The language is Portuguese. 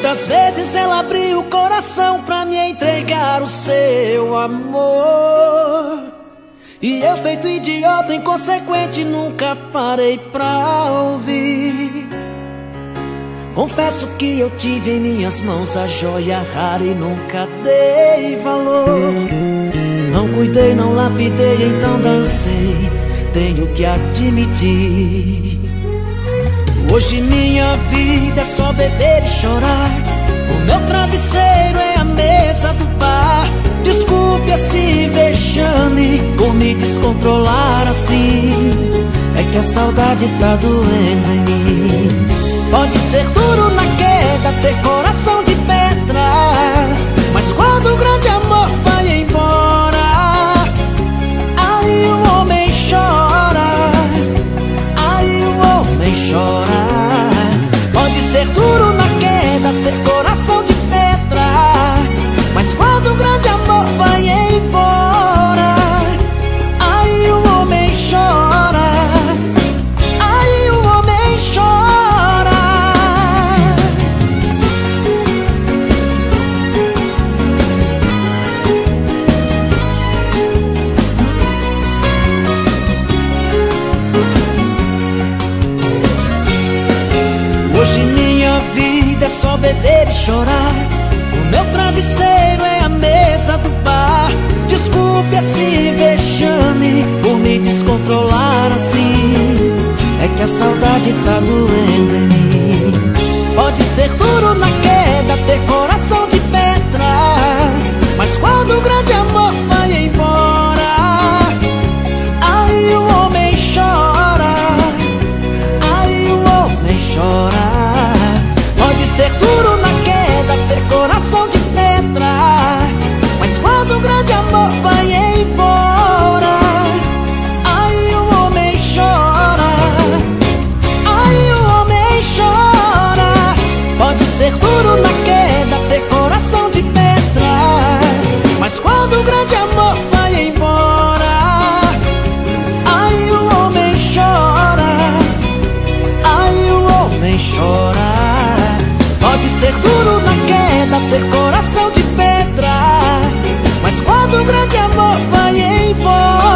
Muitas vezes ela abriu o coração pra me entregar o seu amor, e eu, feito idiota, inconsequente, nunca parei pra ouvir. Confesso que eu tive em minhas mãos a joia rara e nunca dei valor. Não cuidei, não lapidei, então dancei, tenho que admitir. Hoje minha vida é só beber e chorar. O meu travesseiro é a mesa do bar. Desculpe esse vexame por me descontrolar assim. É que a saudade tá doendo em mim. Pode ser duro na queda, ter coração de pedra, mas quando o grande amor vai embora, aí o homem chora, aí o homem chora. Pode ser duro na queda, ter coração de pedra, mas quando o grande amor vai embora, aí o homem chora, aí o homem chora. Hoje minha vida é só beber e chorar. O meu travesseiro é a mesa do bar. Desculpe esse vexame por me descontrolar assim. É que a saudade tá doendo em mim. Pode ser duro na queda, ter coração de pedra, mas quando o grande amor vai embora, aí o homem chora, aí o homem chora. Pode ser duro na queda, ter coração de pedra, mas quando o grande amor vai embora, aí o homem chora, aí o homem chora. Pode ser duro na queda, ter coração de pedra, mas quando o grande amor vai embora, aí o homem chora, aí o homem chora. Pode ser duro na queda, ter coração de pedra, mas quando o grande amor vai embora,